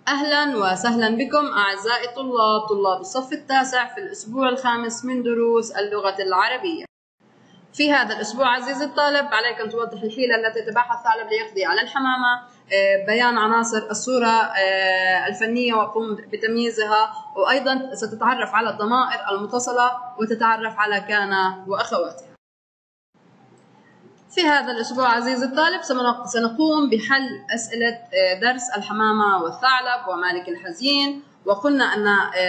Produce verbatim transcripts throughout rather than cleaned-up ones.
أهلا وسهلا بكم أعزائي الطلاب طلاب الصف التاسع في الأسبوع الخامس من دروس اللغة العربية. في هذا الأسبوع عزيزي الطالب عليك أن توضح الحيلة التي تبعها الثعلب ليقضي على الحمامة، بيان عناصر الصورة الفنية وقم بتمييزها، وأيضا ستتعرف على الضمائر المتصلة وتتعرف على كان وأخواتها. في هذا الأسبوع عزيزي الطالب سنقوم بحل أسئلة درس الحمامة والثعلب ومالك الحزين. وقلنا أن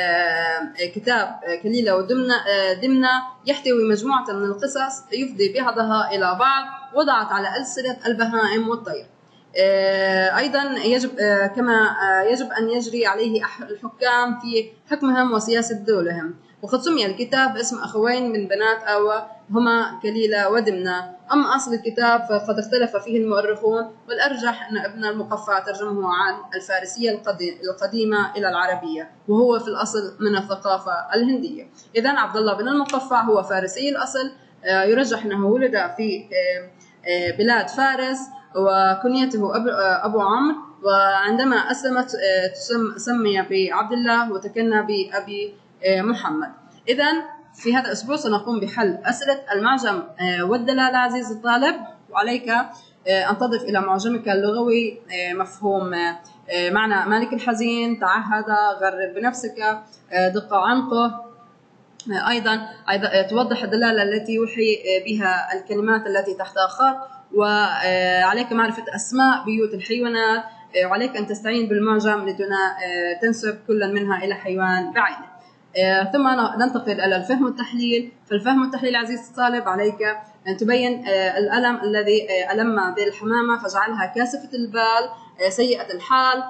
كتاب كليلة ودمنة يحتوي مجموعة من القصص يفضي بعضها إلى بعض، وضعت على ألسنة البهائم والطير. أيضا يجب كما يجب أن يجري عليه الحكام في حكمهم وسياسة دولهم. وقد سمي الكتاب اسم أخوين من بنات آوى هما كليلة ودمنة. أما أصل الكتاب فقد اختلف فيه المؤرخون، والأرجح أن ابن المقفع ترجمه عن الفارسية القديمة إلى العربية، وهو في الأصل من الثقافة الهندية. إذن عبد الله بن المقفع هو فارسي الأصل، يرجح أنه ولد في بلاد فارس، وكنيته أبو عمرو، وعندما أسلمت سمي بعبد الله وتكنى بأبي محمد. إذن في هذا الأسبوع سنقوم بحل أسئلة المعجم والدلالة عزيزي الطالب، وعليك أن تضف إلى معجمك اللغوي مفهوم معنى مالك الحزين، تعهد، غرب بنفسك، دق عنقه. أيضا توضح الدلالة التي يوحي بها الكلمات التي تحتها خط، وعليك معرفة أسماء بيوت الحيوانات، وعليك أن تستعين بالمعجم لتنسب كل منها إلى حيوان بعينه. ثم ننتقل إلى الفهم والتحليل. فالفهم والتحليل عزيزي الطالب عليك أن تبين الألم الذي ألم ذي الحمامة فجعلها كاسفة البال سيئة الحال.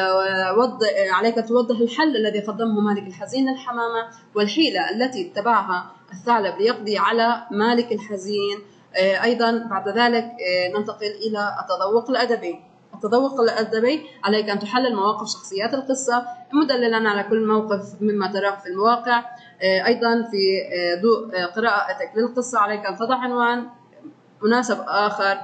عليك توضح الحل الذي قدمه مالك الحزين للحمامة، والحيلة التي اتبعها الثعلب ليقضي على مالك الحزين. أيضا بعد ذلك ننتقل إلى التذوق الأدبي. التذوق الأدبي عليك أن تحلل مواقف شخصيات القصة مدللا على كل موقف مما تراه في المواقع. أيضا في ضوء قراءتك للقصة عليك أن تضع عنوان مناسب آخر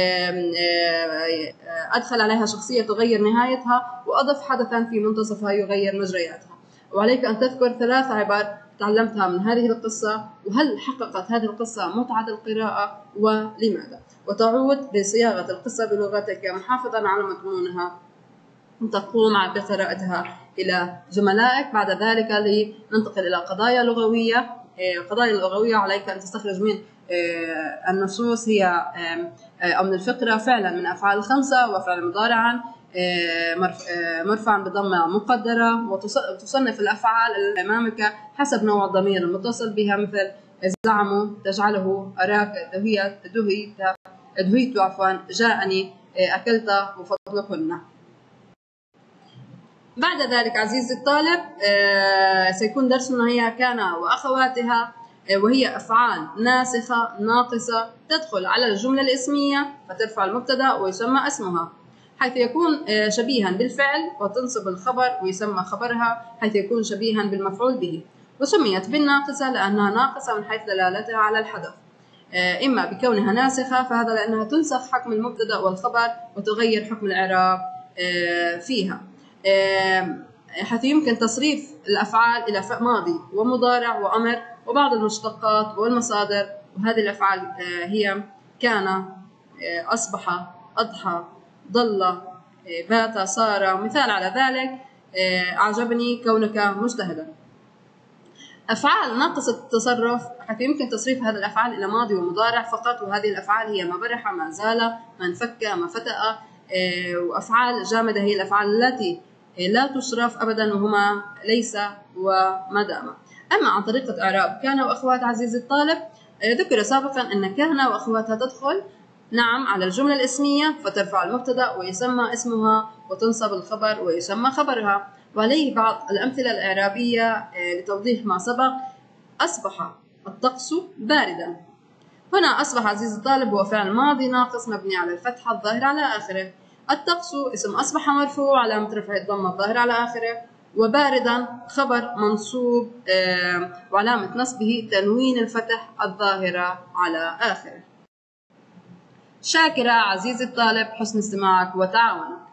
أدخل عليها شخصية تغير نهايتها، وأضف حدثا في منتصفها يغير مجرياتها. وعليك أن تذكر ثلاث عبر تعلمتها من هذه القصة، وهل حققت هذه القصة متعة القراءة ولماذا. وتعود بصياغة القصة بلغتك محافظا على مضمونها، تقوم بقراءتها إلى زملائك. بعد ذلك لننتقل إلى قضايا لغوية. قضايا لغوية عليك أن تستخرج من النصوص هي أو من الفقرة فعلا من أفعال الخمسة، وفعل مضارعا مرفعا بضمة مقدرة، وتصنف الأفعال أمامك حسب نوع الضمير المتصل بها، مثل زعموا، تجعله، أراك، دهيت، دهيت، دهيت عفوا، جاءني، أكلت، وفضلكن. بعد ذلك عزيزي الطالب سيكون درسنا هي كان وأخواتها، وهي أفعال ناسخة ناقصة تدخل على الجملة الاسمية فترفع المبتدأ ويسمى اسمها، حيث يكون شبيها بالفعل، وتنصب الخبر ويسمى خبرها حيث يكون شبيها بالمفعول به. وسميت بالناقصة لأنها ناقصة من حيث دلالتها على الحدث، إما بكونها ناسخة فهذا لأنها تنسخ حكم المبتدأ والخبر وتغير حكم الإعراب فيها، حيث يمكن تصريف الأفعال إلى ماضي ومضارع وأمر وبعض المشتقات والمصادر. وهذه الأفعال هي كان، أصبح، أضحى، ضل، بات، صار. مثال على ذلك أعجبني كونك مجتهدا. أفعال ناقصة التصرف حيث يمكن تصريف هذه الأفعال إلى ماضي ومضارع فقط، وهذه الأفعال هي ما برح، ما زال، ما انفك، ما فتأ. وأفعال جامدة هي الأفعال التي لا تصرف أبدا، وهما ليس وما دام. أما عن طريقة إعراب كان وأخوات عزيزي الطالب، ذكر سابقا أن كان وأخواتها تدخل نعم على الجملة الاسمية فترفع المبتدأ ويسمى اسمها، وتنصب الخبر ويسمى خبرها. وعليه بعض الأمثلة الإعرابية لتوضيح ما سبق. أصبح الطقس باردا. هنا أصبح عزيزي الطالب هو فعل ماضي ناقص مبني على الفتحة الظاهرة على آخره. الطقس اسم أصبح مرفوع علامة رفعه الضمة الظاهرة على آخره، وباردا خبر منصوب وعلامة نصبه تنوين الفتح الظاهرة على آخره. شاكرة عزيزي الطالب حسن استماعك وتعاونك.